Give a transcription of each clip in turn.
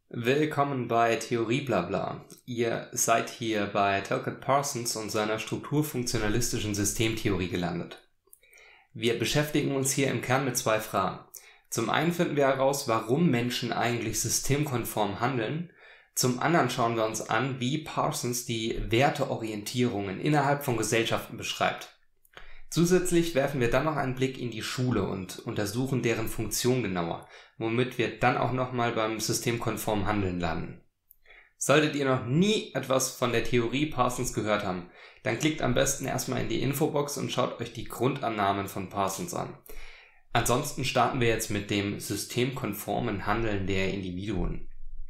Willkommen bei Theorie Blabla. Ihr seid hier bei Talcott Parsons und seiner strukturfunktionalistischen Systemtheorie gelandet. Wir beschäftigen uns hier im Kern mit zwei Fragen. Zum einen finden wir heraus, warum Menschen eigentlich systemkonform handeln. Zum anderen schauen wir uns an, wie Parsons die Werteorientierungen innerhalb von Gesellschaften beschreibt. Zusätzlich werfen wir dann noch einen Blick in die Schule und untersuchen deren Funktion genauer, womit wir dann auch nochmal beim systemkonformen Handeln landen. Solltet ihr noch nie etwas von der Theorie Parsons gehört haben, dann klickt am besten erstmal in die Infobox und schaut euch die Grundannahmen von Parsons an. Ansonsten starten wir jetzt mit dem systemkonformen Handeln der Individuen.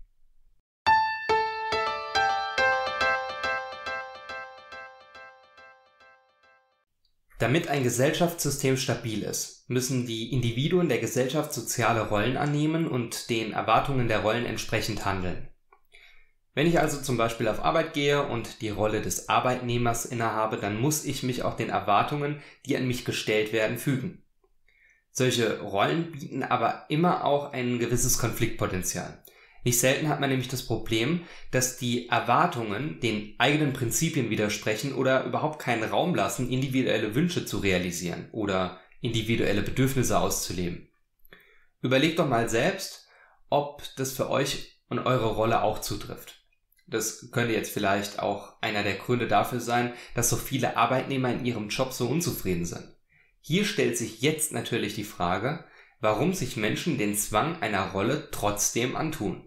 Damit ein Gesellschaftssystem stabil ist, müssen die Individuen der Gesellschaft soziale Rollen annehmen und den Erwartungen der Rollen entsprechend handeln. Wenn ich also zum Beispiel auf Arbeit gehe und die Rolle des Arbeitnehmers innehabe, dann muss ich mich auch den Erwartungen, die an mich gestellt werden, fügen. Solche Rollen bieten aber immer auch ein gewisses Konfliktpotenzial. Nicht selten hat man nämlich das Problem, dass die Erwartungen den eigenen Prinzipien widersprechen oder überhaupt keinen Raum lassen, individuelle Wünsche zu realisieren oder individuelle Bedürfnisse auszuleben. Überlegt doch mal selbst, ob das für euch und eure Rolle auch zutrifft. Das könnte jetzt vielleicht auch einer der Gründe dafür sein, dass so viele Arbeitnehmer in ihrem Job so unzufrieden sind. Hier stellt sich jetzt natürlich die Frage, warum sich Menschen den Zwang einer Rolle trotzdem antun.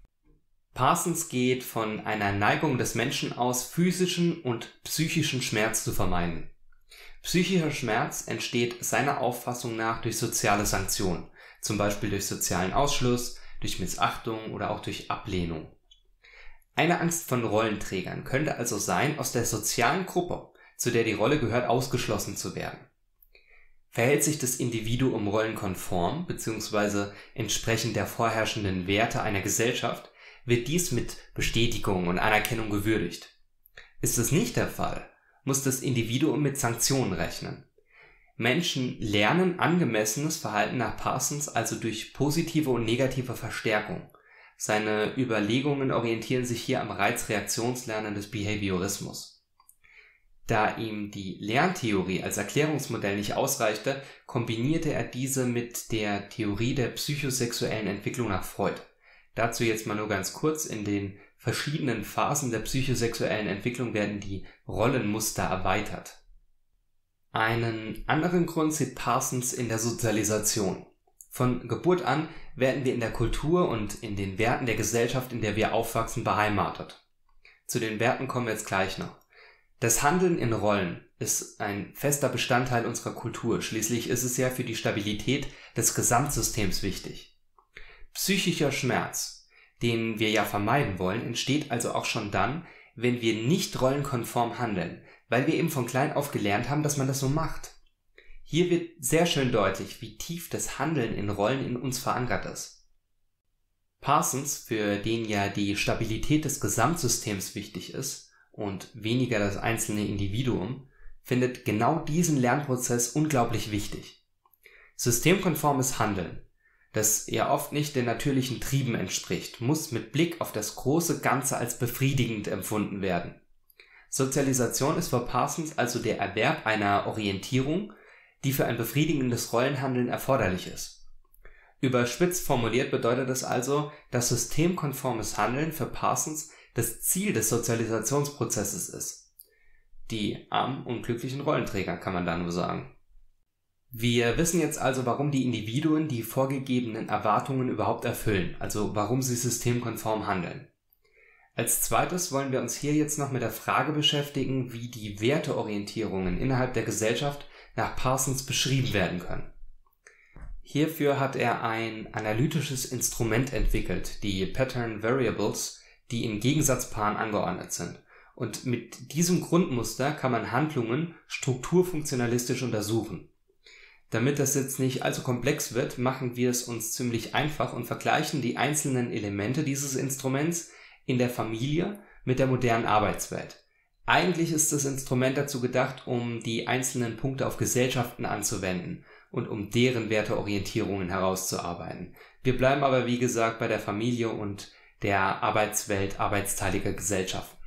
Parsons geht von einer Neigung des Menschen aus, physischen und psychischen Schmerz zu vermeiden. Psychischer Schmerz entsteht seiner Auffassung nach durch soziale Sanktionen, zum Beispiel durch sozialen Ausschluss, durch Missachtung oder auch durch Ablehnung. Eine Angst von Rollenträgern könnte also sein, aus der sozialen Gruppe, zu der die Rolle gehört, ausgeschlossen zu werden. Verhält sich das Individuum rollenkonform bzw. entsprechend der vorherrschenden Werte einer Gesellschaft, wird dies mit Bestätigung und Anerkennung gewürdigt. Ist es nicht der Fall, muss das Individuum mit Sanktionen rechnen. Menschen lernen angemessenes Verhalten nach Parsons also durch positive und negative Verstärkung. Seine Überlegungen orientieren sich hier am Reizreaktionslernen des Behaviorismus. Da ihm die Lerntheorie als Erklärungsmodell nicht ausreichte, kombinierte er diese mit der Theorie der psychosexuellen Entwicklung nach Freud. Dazu jetzt mal nur ganz kurz: In den verschiedenen Phasen der psychosexuellen Entwicklung werden die Rollenmuster erweitert. Einen anderen Grund sieht Parsons in der Sozialisation. Von Geburt an werden wir in der Kultur und in den Werten der Gesellschaft, in der wir aufwachsen, beheimatet. Zu den Werten kommen wir jetzt gleich noch. Das Handeln in Rollen ist ein fester Bestandteil unserer Kultur. Schließlich ist es ja für die Stabilität des Gesamtsystems wichtig. Psychischer Schmerz, den wir ja vermeiden wollen, entsteht also auch schon dann, wenn wir nicht rollenkonform handeln, weil wir eben von klein auf gelernt haben, dass man das so macht. Hier wird sehr schön deutlich, wie tief das Handeln in Rollen in uns verankert ist. Parsons, für den ja die Stabilität des Gesamtsystems wichtig ist und weniger das einzelne Individuum, findet genau diesen Lernprozess unglaublich wichtig. Systemkonformes Handeln, das ja oft nicht den natürlichen Trieben entspricht, muss mit Blick auf das große Ganze als befriedigend empfunden werden. Sozialisation ist für Parsons also der Erwerb einer Orientierung, die für ein befriedigendes Rollenhandeln erforderlich ist. Überspitzt formuliert bedeutet es also, dass systemkonformes Handeln für Parsons das Ziel des Sozialisationsprozesses ist. Die armen, unglücklichen Rollenträger, kann man da nur sagen. Wir wissen jetzt also, warum die Individuen die vorgegebenen Erwartungen überhaupt erfüllen, also warum sie systemkonform handeln. Als zweites wollen wir uns hier jetzt noch mit der Frage beschäftigen, wie die Werteorientierungen innerhalb der Gesellschaft nach Parsons beschrieben werden können. Hierfür hat er ein analytisches Instrument entwickelt, die Pattern Variables, die in Gegensatzpaaren angeordnet sind. Und mit diesem Grundmuster kann man Handlungen strukturfunktionalistisch untersuchen. Damit das jetzt nicht allzu komplex wird, machen wir es uns ziemlich einfach und vergleichen die einzelnen Elemente dieses Instruments in der Familie mit der modernen Arbeitswelt. Eigentlich ist das Instrument dazu gedacht, um die einzelnen Punkte auf Gesellschaften anzuwenden und um deren Werteorientierungen herauszuarbeiten. Wir bleiben aber wie gesagt bei der Familie und der Arbeitswelt arbeitsteiliger Gesellschaften.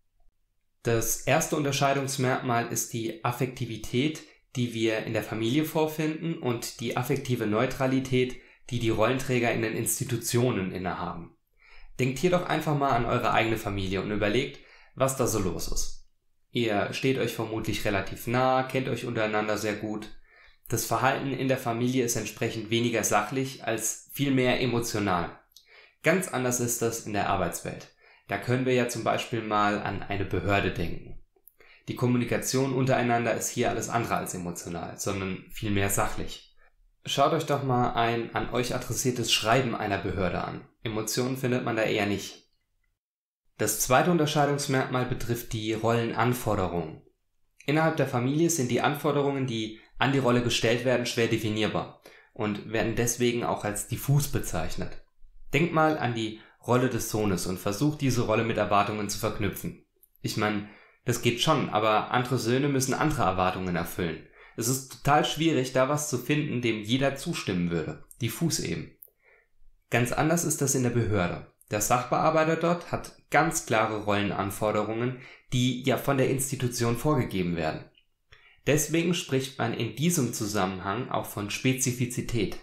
Das erste Unterscheidungsmerkmal ist die Affektivität, die wir in der Familie vorfinden, und die affektive Neutralität, die die Rollenträger in den Institutionen innehaben. Denkt hier doch einfach mal an eure eigene Familie und überlegt, was da so los ist. Ihr steht euch vermutlich relativ nah, kennt euch untereinander sehr gut. Das Verhalten in der Familie ist entsprechend weniger sachlich als viel mehr emotional. Ganz anders ist das in der Arbeitswelt. Da können wir ja zum Beispiel mal an eine Behörde denken. Die Kommunikation untereinander ist hier alles andere als emotional, sondern vielmehr sachlich. Schaut euch doch mal ein an euch adressiertes Schreiben einer Behörde an. Emotionen findet man da eher nicht. Das zweite Unterscheidungsmerkmal betrifft die Rollenanforderungen. Innerhalb der Familie sind die Anforderungen, die an die Rolle gestellt werden, schwer definierbar und werden deswegen auch als diffus bezeichnet. Denkt mal an die Rolle des Sohnes und versucht diese Rolle mit Erwartungen zu verknüpfen. Ich meine, das geht schon, aber andere Söhne müssen andere Erwartungen erfüllen. Es ist total schwierig, da was zu finden, dem jeder zustimmen würde. Diffus eben. Ganz anders ist das in der Behörde. Der Sachbearbeiter dort hat ganz klare Rollenanforderungen, die ja von der Institution vorgegeben werden. Deswegen spricht man in diesem Zusammenhang auch von Spezifizität.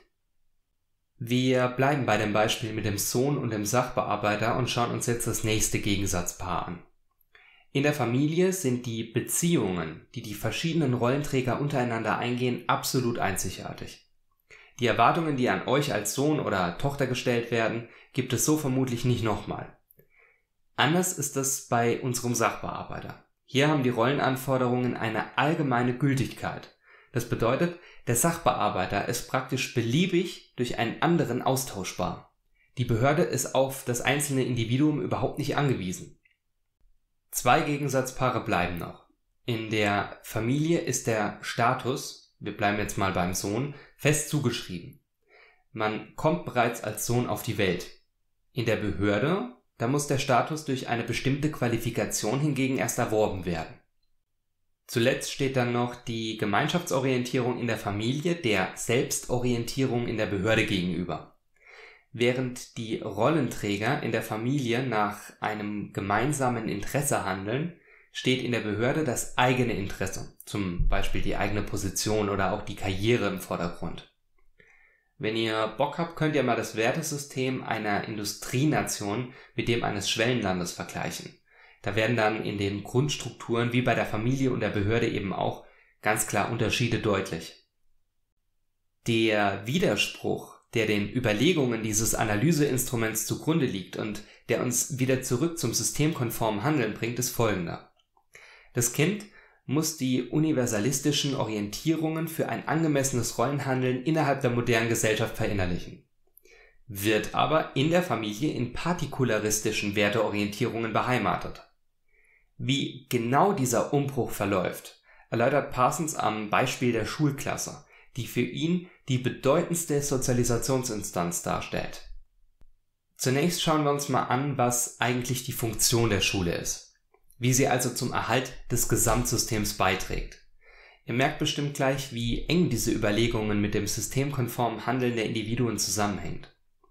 Wir bleiben bei dem Beispiel mit dem Sohn und dem Sachbearbeiter und schauen uns jetzt das nächste Gegensatzpaar an. In der Familie sind die Beziehungen, die die verschiedenen Rollenträger untereinander eingehen, absolut einzigartig. Die Erwartungen, die an euch als Sohn oder Tochter gestellt werden, gibt es so vermutlich nicht nochmal. Anders ist es bei unserem Sachbearbeiter. Hier haben die Rollenanforderungen eine allgemeine Gültigkeit. Das bedeutet, der Sachbearbeiter ist praktisch beliebig durch einen anderen austauschbar. Die Behörde ist auf das einzelne Individuum überhaupt nicht angewiesen. Zwei Gegensatzpaare bleiben noch. In der Familie ist der Status, wir bleiben jetzt mal beim Sohn, fest zugeschrieben. Man kommt bereits als Sohn auf die Welt. In der Behörde, da muss der Status durch eine bestimmte Qualifikation hingegen erst erworben werden. Zuletzt steht dann noch die Gemeinschaftsorientierung in der Familie der Selbstorientierung in der Behörde gegenüber. Während die Rollenträger in der Familie nach einem gemeinsamen Interesse handeln, steht in der Behörde das eigene Interesse, zum Beispiel die eigene Position oder auch die Karriere im Vordergrund. Wenn ihr Bock habt, könnt ihr mal das Wertesystem einer Industrienation mit dem eines Schwellenlandes vergleichen. Da werden dann in den Grundstrukturen wie bei der Familie und der Behörde eben auch ganz klar Unterschiede deutlich. Der Widerspruch, der den Überlegungen dieses Analyseinstruments zugrunde liegt und der uns wieder zurück zum systemkonformen Handeln bringt, ist folgender. Das Kind muss die universalistischen Orientierungen für ein angemessenes Rollenhandeln innerhalb der modernen Gesellschaft verinnerlichen, wird aber in der Familie in partikularistischen Werteorientierungen beheimatet. Wie genau dieser Umbruch verläuft, erläutert Parsons am Beispiel der Schulklasse, die für ihn die bedeutendste Sozialisationsinstanz darstellt. Zunächst schauen wir uns mal an, was eigentlich die Funktion der Schule ist, wie sie also zum Erhalt des Gesamtsystems beiträgt. Ihr merkt bestimmt gleich, wie eng diese Überlegungen mit dem systemkonformen Handeln der Individuen zusammenhängt.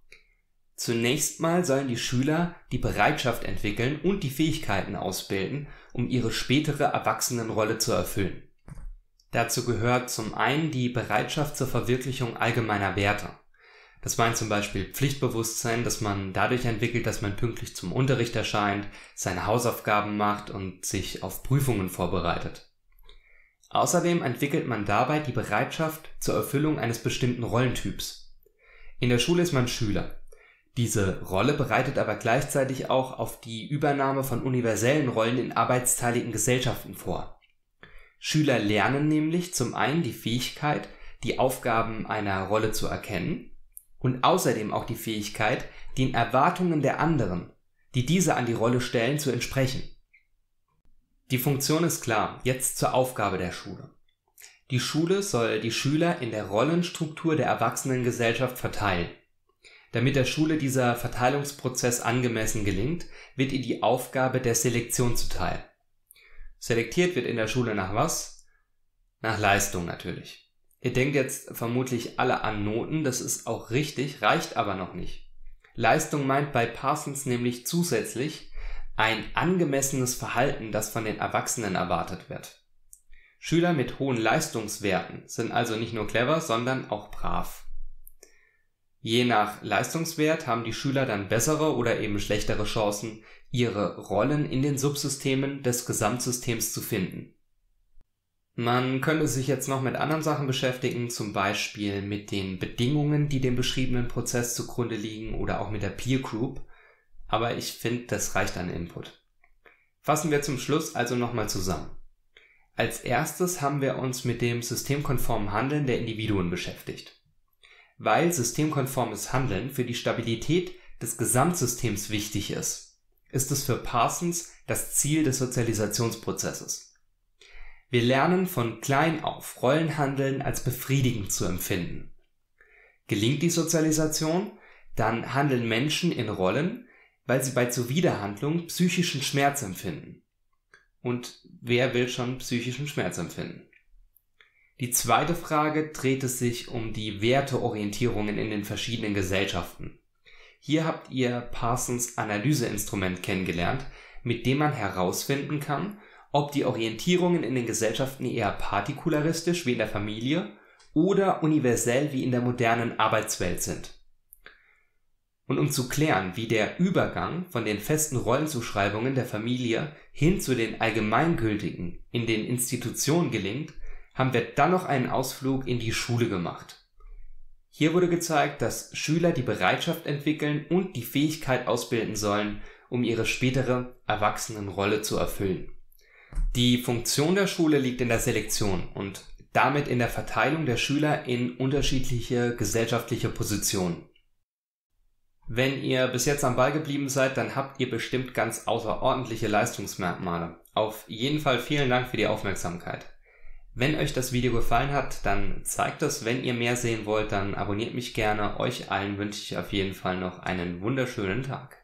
Zunächst mal sollen die Schüler die Bereitschaft entwickeln und die Fähigkeiten ausbilden, um ihre spätere Erwachsenenrolle zu erfüllen. Dazu gehört zum einen die Bereitschaft zur Verwirklichung allgemeiner Werte. Das meint zum Beispiel Pflichtbewusstsein, das man dadurch entwickelt, dass man pünktlich zum Unterricht erscheint, seine Hausaufgaben macht und sich auf Prüfungen vorbereitet. Außerdem entwickelt man dabei die Bereitschaft zur Erfüllung eines bestimmten Rollentyps. In der Schule ist man Schüler. Diese Rolle bereitet aber gleichzeitig auch auf die Übernahme von universellen Rollen in arbeitsteiligen Gesellschaften vor. Schüler lernen nämlich zum einen die Fähigkeit, die Aufgaben einer Rolle zu erkennen und außerdem auch die Fähigkeit, den Erwartungen der anderen, die diese an die Rolle stellen, zu entsprechen. Die Funktion ist klar, jetzt zur Aufgabe der Schule. Die Schule soll die Schüler in der Rollenstruktur der Erwachsenengesellschaft verteilen. Damit der Schule dieser Verteilungsprozess angemessen gelingt, wird ihr die Aufgabe der Selektion zuteil. Selektiert wird in der Schule nach was? Nach Leistung natürlich. Ihr denkt jetzt vermutlich alle an Noten, das ist auch richtig, reicht aber noch nicht. Leistung meint bei Parsons nämlich zusätzlich ein angemessenes Verhalten, das von den Erwachsenen erwartet wird. Schüler mit hohen Leistungswerten sind also nicht nur clever, sondern auch brav. Je nach Leistungswert haben die Schüler dann bessere oder eben schlechtere Chancen, ihre Rollen in den Subsystemen des Gesamtsystems zu finden. Man könnte sich jetzt noch mit anderen Sachen beschäftigen, zum Beispiel mit den Bedingungen, die dem beschriebenen Prozess zugrunde liegen oder auch mit der Peer Group, aber ich finde, das reicht an Input. Fassen wir zum Schluss also nochmal zusammen. Als erstes haben wir uns mit dem systemkonformen Handeln der Individuen beschäftigt. Weil systemkonformes Handeln für die Stabilität des Gesamtsystems wichtig ist, ist es für Parsons das Ziel des Sozialisationsprozesses. Wir lernen von klein auf, Rollenhandeln als befriedigend zu empfinden. Gelingt die Sozialisation, dann handeln Menschen in Rollen, weil sie bei Zuwiderhandlung psychischen Schmerz empfinden. Und wer will schon psychischen Schmerz empfinden? Die zweite Frage dreht es sich um die Werteorientierungen in den verschiedenen Gesellschaften. Hier habt ihr Parsons Analyseinstrument kennengelernt, mit dem man herausfinden kann, ob die Orientierungen in den Gesellschaften eher partikularistisch wie in der Familie oder universell wie in der modernen Arbeitswelt sind. Und um zu klären, wie der Übergang von den festen Rollenzuschreibungen der Familie hin zu den allgemeingültigen in den Institutionen gelingt, haben wir dann noch einen Ausflug in die Schule gemacht. Hier wurde gezeigt, dass Schüler die Bereitschaft entwickeln und die Fähigkeit ausbilden sollen, um ihre spätere Erwachsenenrolle zu erfüllen. Die Funktion der Schule liegt in der Selektion und damit in der Verteilung der Schüler in unterschiedliche gesellschaftliche Positionen. Wenn ihr bis jetzt am Ball geblieben seid, dann habt ihr bestimmt ganz außerordentliche Leistungsmerkmale. Auf jeden Fall vielen Dank für die Aufmerksamkeit. Wenn euch das Video gefallen hat, dann zeigt es. Wenn ihr mehr sehen wollt, dann abonniert mich gerne. Euch allen wünsche ich auf jeden Fall noch einen wunderschönen Tag.